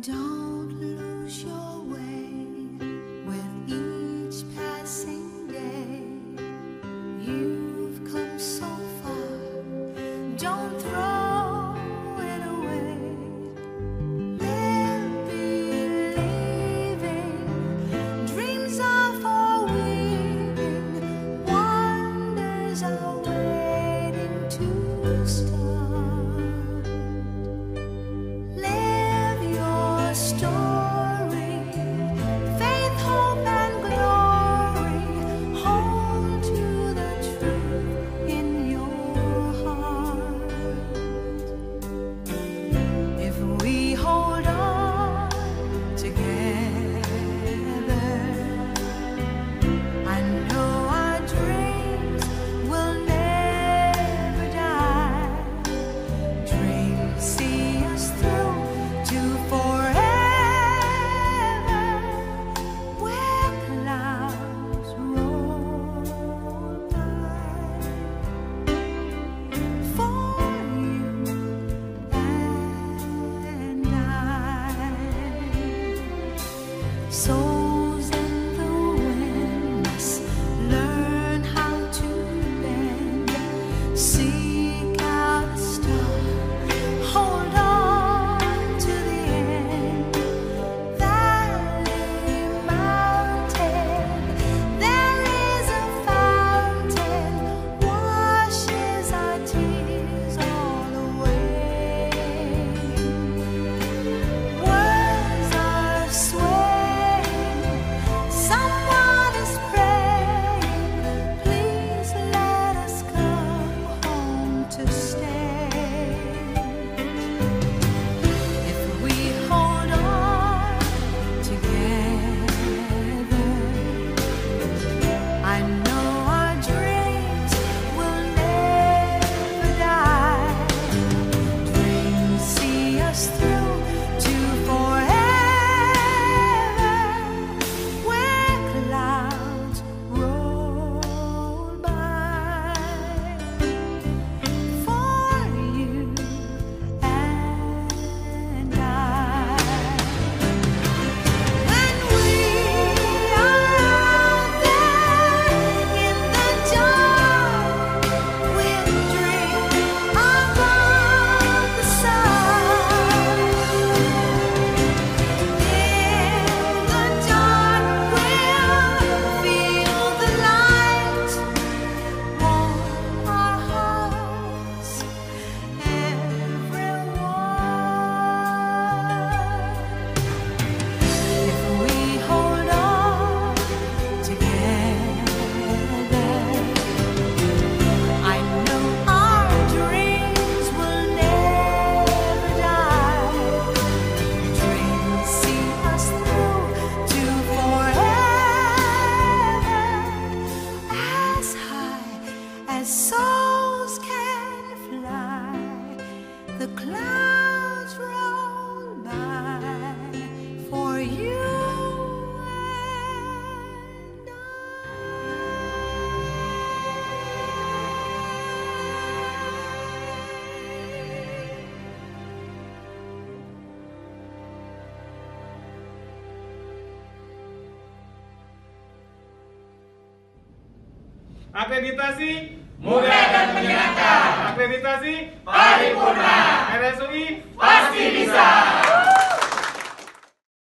Don't lose your way with each passing day. You've come so far, don't throw it away. Live believing, dreams are for weaving, wonders are waiting to start. Live your story, faith, hope, and glory. Hold to the truth in your heart. If we hold on together, I know our dreams will never die. Dreams see us through to forever, where clouds roll by. For you and I, souls in the wind must learn how to bend. Seek out a star, hold on to the end. Valley, mountain, there is a fountain, washes our tears all away. Words are swaying, someone is praying. Please let us come home to stay. If we hold on together, I know our dreams will never die. Dreams see us through to forever, where clouds roll by. For you and I, when we are out there in the dark, we'll dream above the sun. In the dark, we'll feel the light, warm our hearts, everyone. If we hold on together, I know our dreams will never die. Dreams see us through to forever, as high as souls can fly. The clouds roll by for you and Akreditasi mudah dan menyenangkan, akreditasi paripurna.